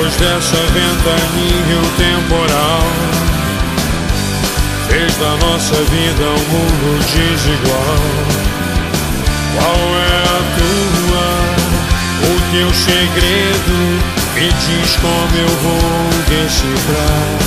Depois dessa ventania o temporal fez da nossa vida um mundo desigual. Qual é a tua, o teu segredo? Me diz como eu vou decifrar.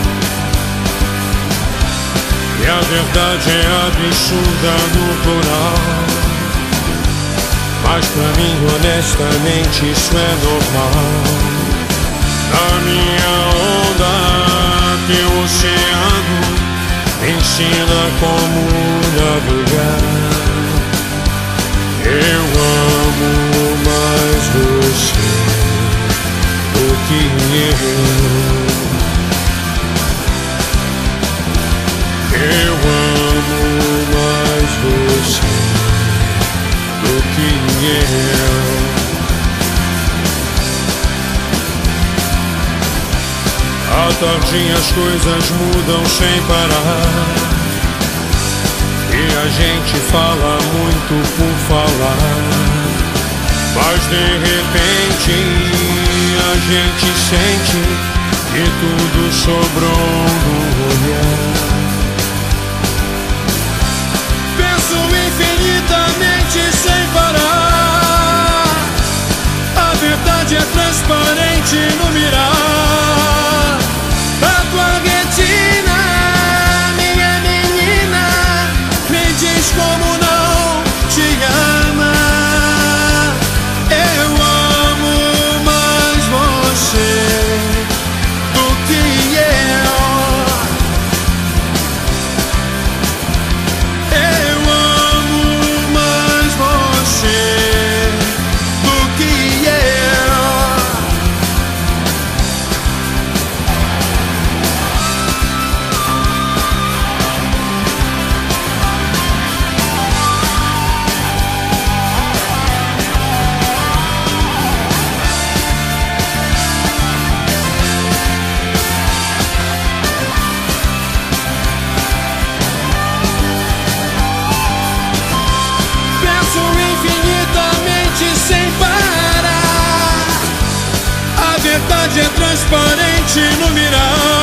E a verdade é absurda no plural, mas pra mim honestamente isso é normal. Na minha onda, teu oceano me ensina como navegar. Eu amo mais você do que eu amo mais você do que eu. À tardinha as coisas mudam sem parar, e a gente fala muito por falar, mas de repente a gente sente que tudo sobrou no olhar. Penso infinitamente sem parar, a verdade é transparente no mirar. A tua retina, minha menina, me diz como não te ama. Eu amo mais você do que eu amo mais você do que eu. Penso infinitamente sem parar, a verdade é transparente no mirar.